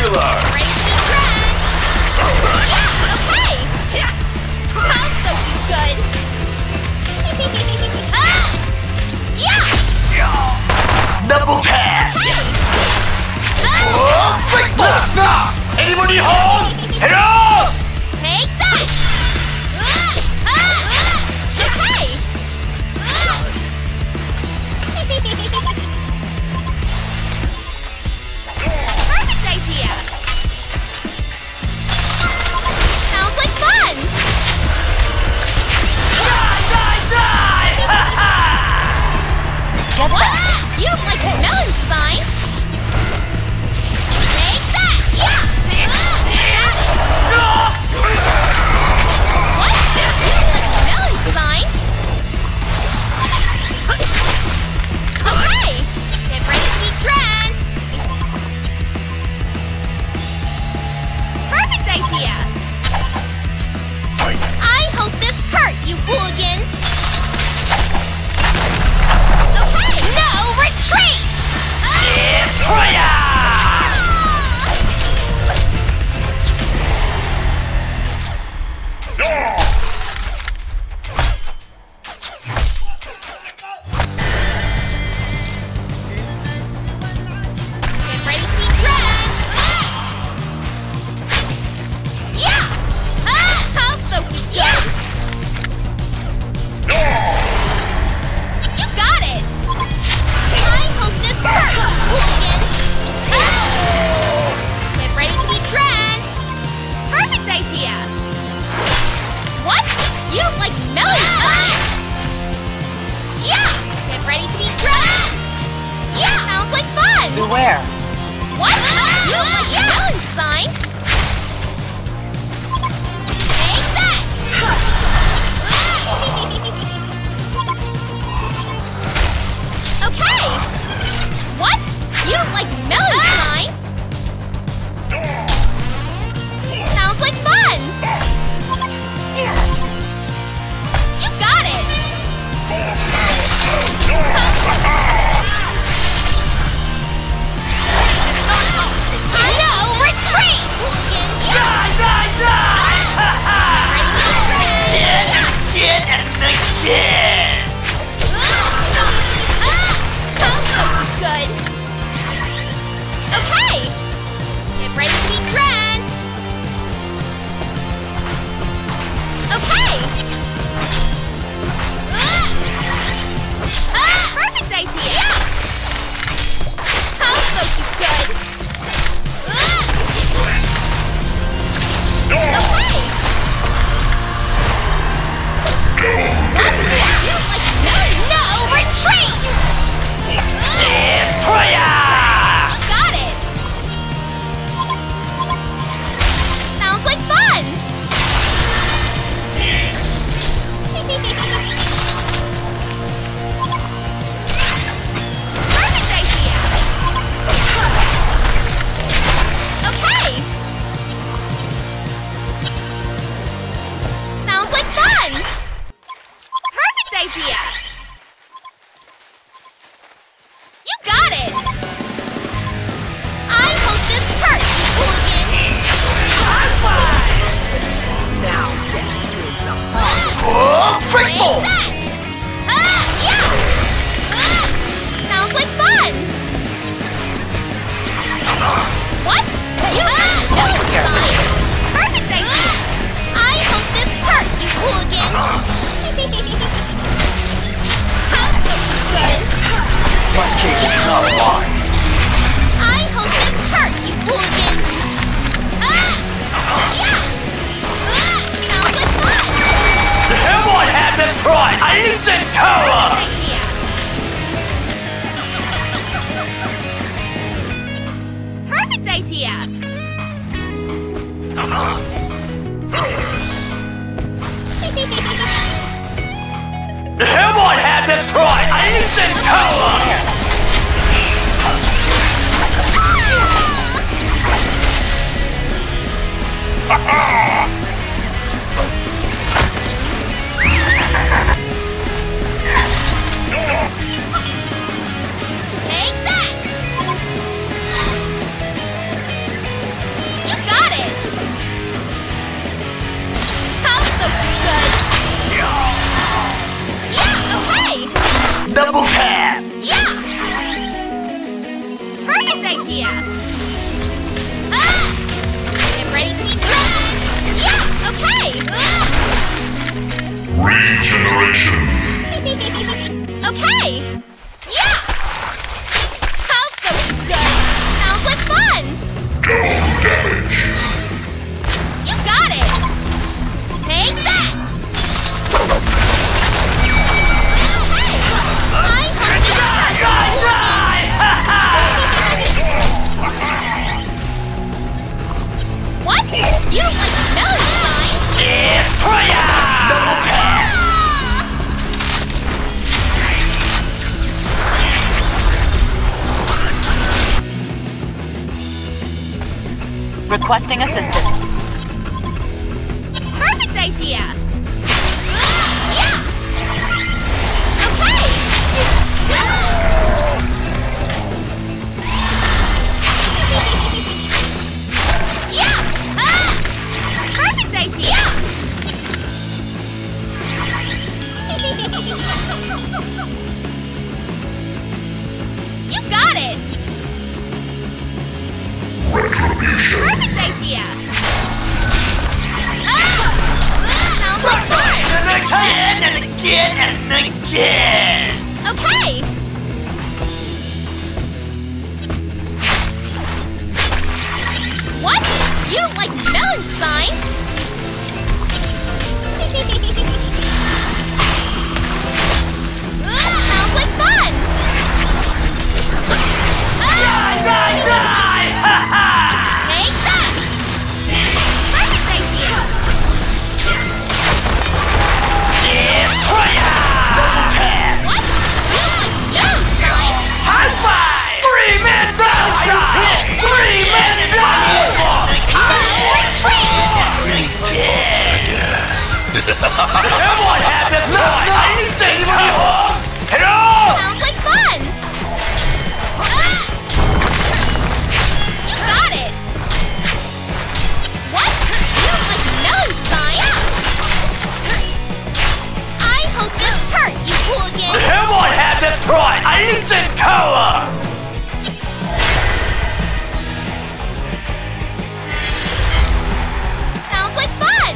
Spectacular! Ready to run! Yeah, okay! How so good? Yeah! Double tap! Okay! Oh, freak blast now! Anybody home? Hello? Take that! Okay! Perfect idea! Sounds like fun! Die! What? You don't like melon designs? Take that! Yeah! What? You don't like melon designs? Okay! Get ready to be drenched! Perfect idea! I hope this hurt, you hooligan! Okay! No retreat! Destroyer! Get ready to be drenched! Yeah! How so yeah! You got it! I hope this hurts, you hooligan! Get ready to be drenched! Perfect idea! What? You don't like melon designs? Yeah! Get ready to be drenched! Yeah! Sounds like fun! Beware. What? You don't like melon designs? Take that! Okay! What? You don't like melon design? Sounds like fun! You got it! No! Retreat! Hooligan! Again and again! Sounds so good! Okay! Get ready to be drenched! Okay! Perfect idea! How so good! Okay! You don't like no retreat! Destroyer! Got it! Sounds like fun! Perfect idea! Okay! Sounds like fun! Perfect idea! You got it! I hope this hurts, you hooligan! Now death bids a Oh, freak Take ball! that! Yeah! Sounds like fun! What? You don't know design! Perfect idea! I hope this hurt, you hooligan! How so good? My cake is not mine! I hope this hurt, you hooligan! Yeah! Sounds like fun! The Hellboy had destroyed Ancient Tower! Perfect idea! The Hellboy had destroyed Ancient Tower! Take that! Regeneration. Okay! Yeah! How's so good? Sounds like fun! Double damage. You got it! Take that! Hey! I heard you! What? You don't like smelling signs? Destroyer! Double tap! Requesting assistance. Perfect idea! Yeah! Okay! Yeah! Perfect idea! You got it! Retribution. Perfect idea! Sounds like fun! And again and again and again! Okay! What? You don't like smelling signs? Sounds like fun! Take that! Perfect idea! Destroyer! Double tap! What? You don't like smelling signs? High five! 3 men down! 3 men down! Everyone have this toy! I need to anybody home! Hello! Sounds like fun! You got it! What? You don't like smelling signs? I hope this hurt, you hooligan! Everyone have this toy! I need to tower! Sounds like fun!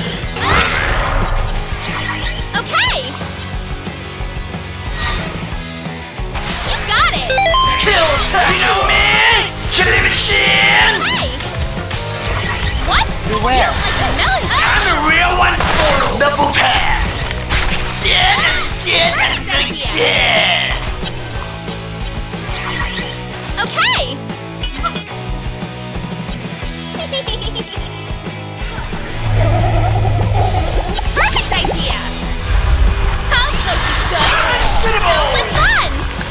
Okay! You got it! Kill Torpedo Man! Killing machine! Hey! What? Beware. You don't like smelling signs? I'm the real one! Double tap! Again and again! Okay! Perfect idea! How's so good? Sounds like fun!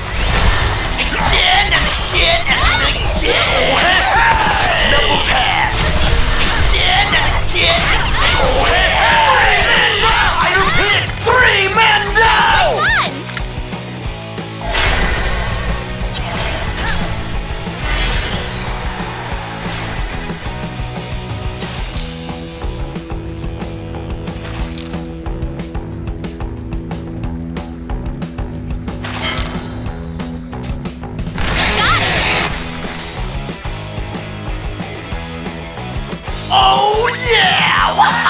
Again and again and again! Double tap! Again and again! 3 men down! I repeat, 3 men down! Fun! Got it! Oh yeah!